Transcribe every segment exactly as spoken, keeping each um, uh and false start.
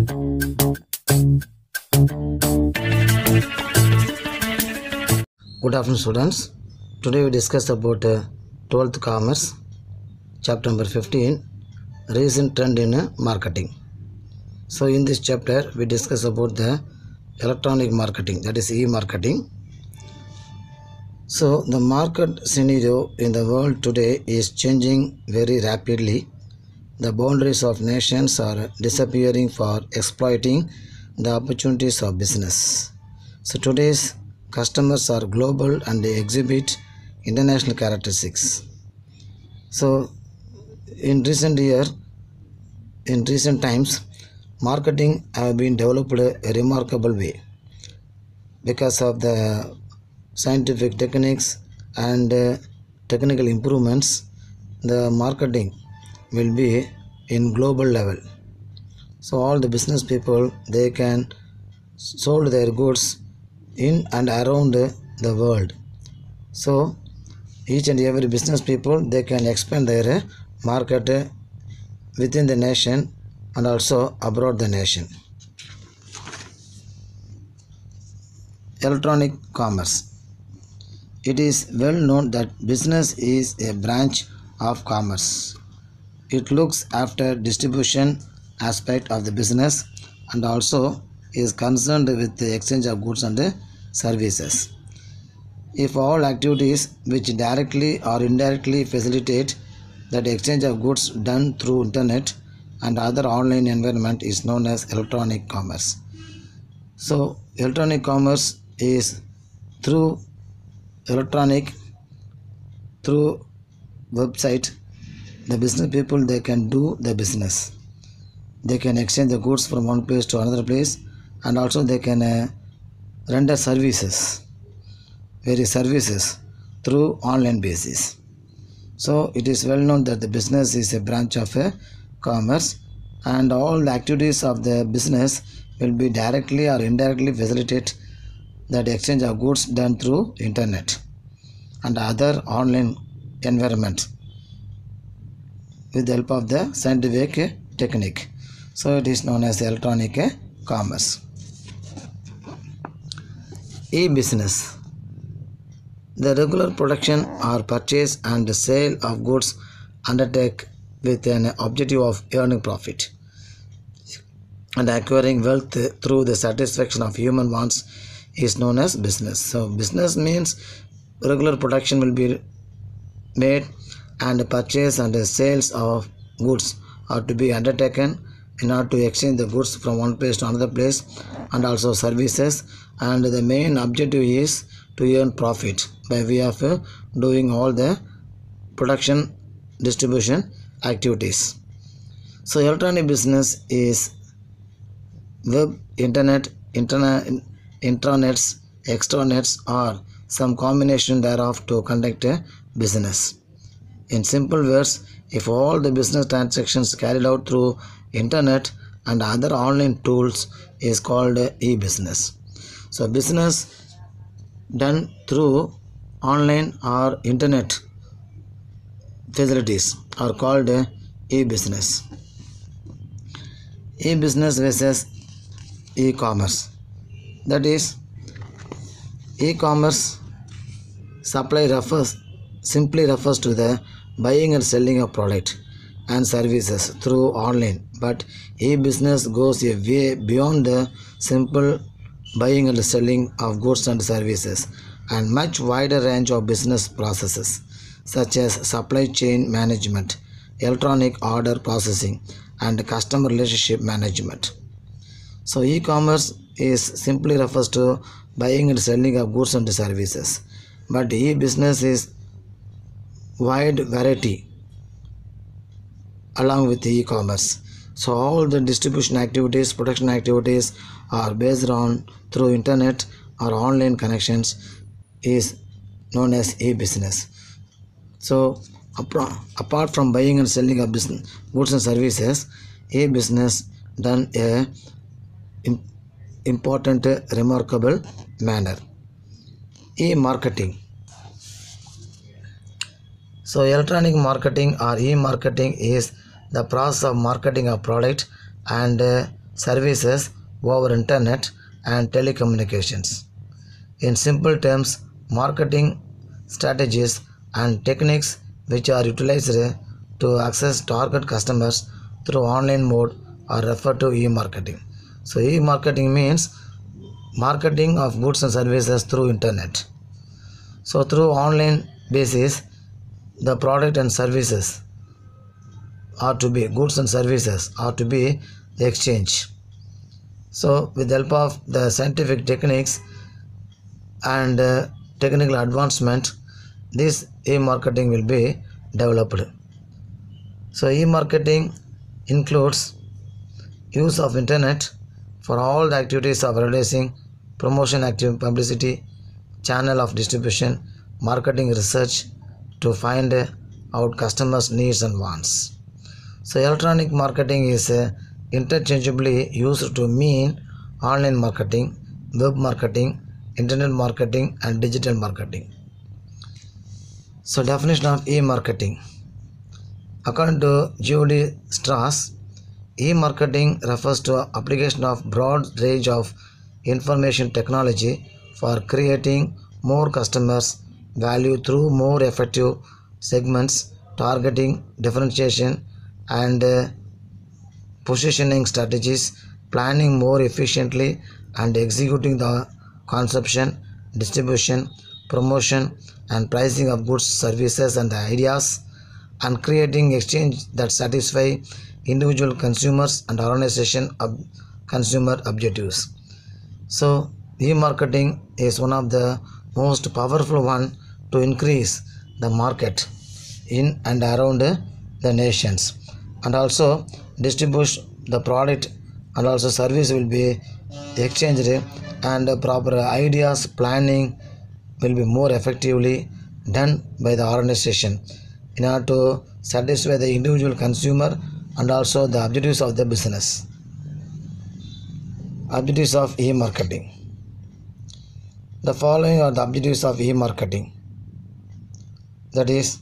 Good afternoon, students. Today we discuss about uh, twelfth Commerce, chapter number fifteen, recent trend in uh, marketing. So in this chapter we discuss about the electronic marketing, that is e-marketing. So the market scenario in the world today is changing very rapidly. The boundaries of nations are disappearing for exploiting the opportunities of business. So today's customers are global and they exhibit international characteristics. So in recent year, in recent times, marketing have been developed a remarkable way because of the scientific techniques and uh, technical improvements. The marketing will be in global level. So all the business people, they can sold their goods in and around the world. So each and every business people, they can expand their market within the nation and also abroad the nation. Electronic commerce. It is well known that business is a branch of commerce. It looks after distribution aspect of the business and also is concerned with the exchange of goods and services. If all activities which directly or indirectly facilitate that exchange of goods done through internet and other online environment is known as electronic commerce. So electronic commerce is through electronic, through website, the business people, they can do the business. They can exchange the goods from one place to another place, and also they can uh, render services, various services through online basis. So it is well known that the business is a branch of a commerce, and all the activities of the business will be directly or indirectly facilitate that exchange of goods done through internet and other online environment with the help of the scientific technique. So it is known as electronic commerce. E-business. The regular production or purchase and sale of goods undertake with an objective of earning profit and acquiring wealth through the satisfaction of human wants is known as business. So business means regular production will be made and purchase and sales of goods are to be undertaken in order to exchange the goods from one place to another place and also services, and the main objective is to earn profit by way of doing all the production distribution activities. So electronic business is web, internet, internet, intranets, extranets or some combination thereof to conduct a business. In simple words, if all the business transactions carried out through internet and other online tools is called e-business. So business done through online or internet facilities are called e-business. E-business versus e-commerce. That is, e-commerce supply refers simply refers to the buying and selling of product and services through online, but e-business goes a way beyond the simple buying and selling of goods and services and much wider range of business processes such as supply chain management, electronic order processing and customer relationship management. So e-commerce is simply refers to buying and selling of goods and services, but e-business is wide variety along with e-commerce. So all the distribution activities, production activities are based on through internet or online connections is known as e-business. So apart from buying and selling of business goods and services, e-business done a important remarkable manner. E-marketing. So electronic marketing or e-marketing is the process of marketing a product and uh, services over internet and telecommunications. In simple terms, marketing strategies and techniques which are utilized to access target customers through online mode are referred to e-marketing. So e-marketing means marketing of goods and services through internet. So through online basis, the product and services are to be goods and services are to be exchanged. So with the help of the scientific techniques and uh, technical advancement, this e-marketing will be developed. So e-marketing includes use of internet for all the activities of advertising, promotion, active publicity, channel of distribution, marketing research to find out customers' needs and wants. So electronic marketing is uh, interchangeably used to mean online marketing, web marketing, internet marketing and digital marketing. So definition of e-marketing. According to Judy Strauss, e-marketing refers to application of broad range of information technology for creating more customers value through more effective segments, targeting, differentiation and uh, positioning strategies, planning more efficiently and executing the consumption, distribution, promotion and pricing of goods, services and ideas, and creating exchange that satisfy individual consumers and organization of consumer objectives. So e-marketing is one of the most powerful one to increase the market in and around the nations, and also distribute the product and also service will be exchanged and proper ideas planning will be more effectively done by the organization in order to satisfy the individual consumer and also the objectives of the business. Objectives of e-marketing. The following are the objectives of e-marketing. That is,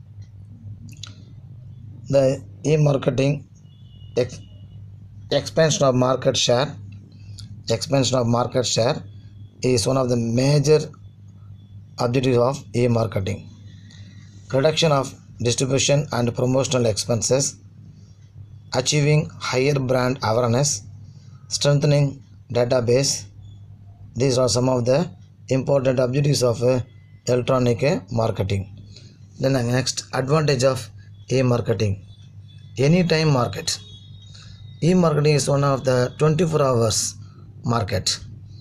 the e-marketing ex expansion of market share. Expansion of market share is one of the major objectives of e-marketing. Reduction of distribution and promotional expenses, achieving higher brand awareness, strengthening database. These are some of the important objectives of uh, electronic uh, marketing. Then the next advantage of e-marketing. Anytime market. E-marketing is one of the twenty-four hours market.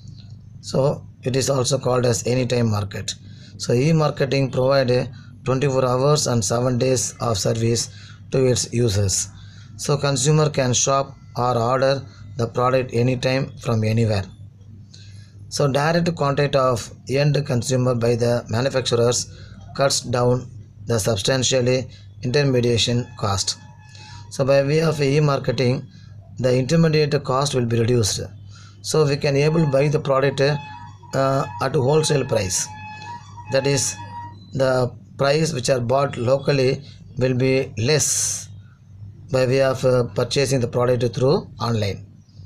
So it is also called as anytime market. So e-marketing provide uh, twenty-four hours and seven days of service to its users. So consumer can shop or order the product anytime from anywhere. So direct contact of end consumer by the manufacturers cuts down the substantially intermediation cost. So by way of e-marketing, the intermediate cost will be reduced. So we can able to buy the product uh, at a wholesale price. That is, the price which are bought locally will be less by way of uh, purchasing the product through online.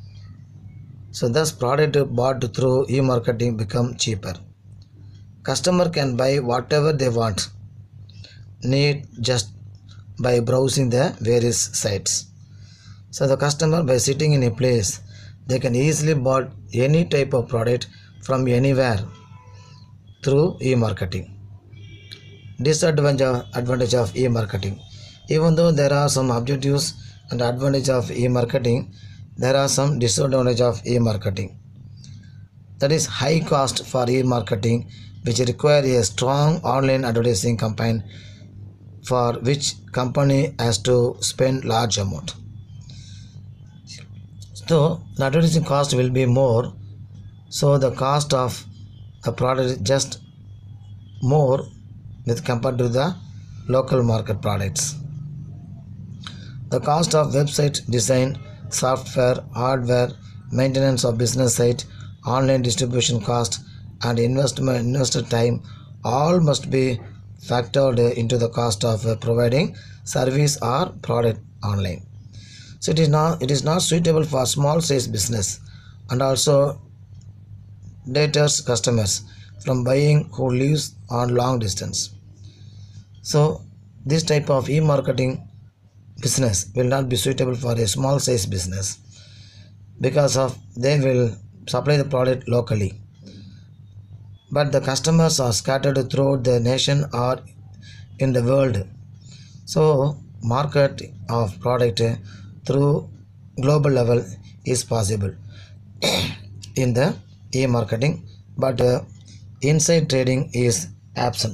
So thus product bought through e-marketing become cheaper. Customer can buy whatever they want, need just by browsing the various sites. So the customer, by sitting in a place, they can easily buy any type of product from anywhere through e-marketing. Disadvantage advantage of e-marketing. Even though there are some objectives and advantage of e-marketing, there are some disadvantage of e-marketing. That is high cost for e-marketing, which require a strong online advertising campaign for which company has to spend large amount. So the advertising cost will be more, so the cost of a product is just more with compared to the local market products. The cost of website design, software, hardware, maintenance of business site, online distribution cost and investment investor time all must be factored into the cost of providing service or product online. So it is not it is not suitable for small size business and also deters customers from buying who lives on long distance. So this type of e-marketing business will not be suitable for a small size business because of they will supply the product locally, but the customers are scattered throughout the nation or in the world. So market of product through global level is possible in the e-marketing, but uh, inside trading is absent.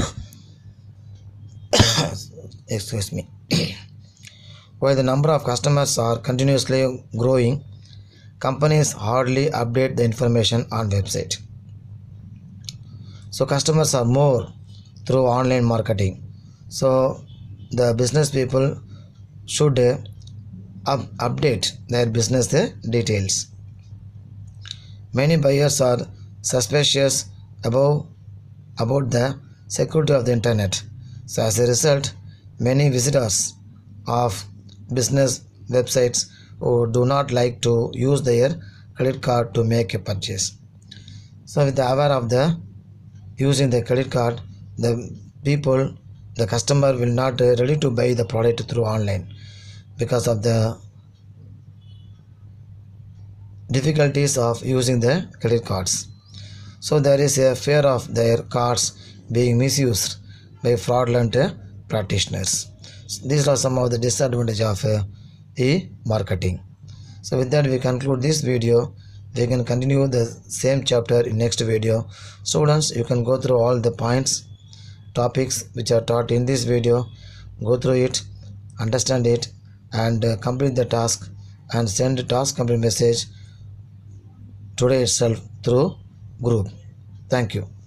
Excuse me. While the number of customers are continuously growing, companies hardly update the information on website. So customers are more through online marketing. So the business people should uh, up, update their business uh, details. Many buyers are suspicious about, about the security of the internet. So as a result, many visitors of business websites who do not like to use their credit card to make a purchase. So with the aware of the using the credit card, the people, the customer will not uh, ready to buy the product through online because of the difficulties of using the credit cards. So there is a fear of their cards being misused by fraudulent uh, practitioners. So these are some of the disadvantages of uh, e-marketing. So with that we conclude this video. We can continue the same chapter in next video. Students, you can go through all the points, topics which are taught in this video. Go through it, understand it, and uh, complete the task and send the task complete message today itself through group. Thank you.